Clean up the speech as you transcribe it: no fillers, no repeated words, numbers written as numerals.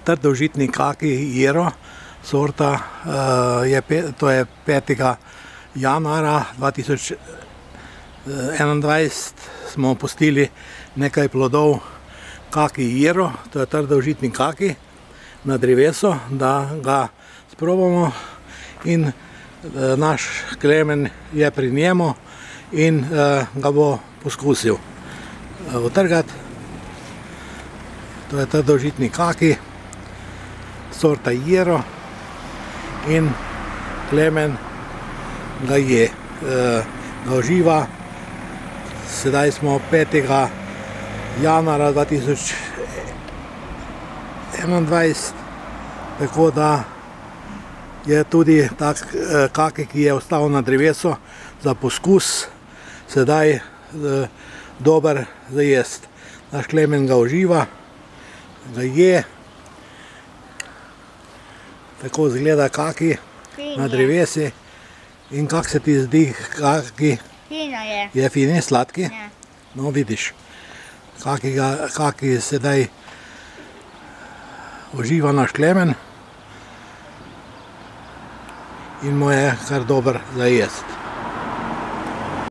trdoužitni kaki jero, sorta, to je 5. januara 2021 smo pustili nekaj plodov kaki jero, to je trdoužitni kaki na drevesu, da ga sprobamo, in naš Klemen je pri njemu in ga bo poskusil utrgati. To je trdoužitni kaki, sorta jero, in Klemen ga je, ga uživa. Sedaj smo 5. januara 2021, tako da je tudi tak kaki, ki je ostal na drevesu za poskus, sedaj dober za jesti. Naš Klemen ga uživa, ga je. Tako izgleda kaki na drevesi. In kak se ti zdi kaki? Fino je. Je fini, sladki? Ja. No, vidiš, kaki sedaj uživa naš Klemen in mu je kar dober za jesti.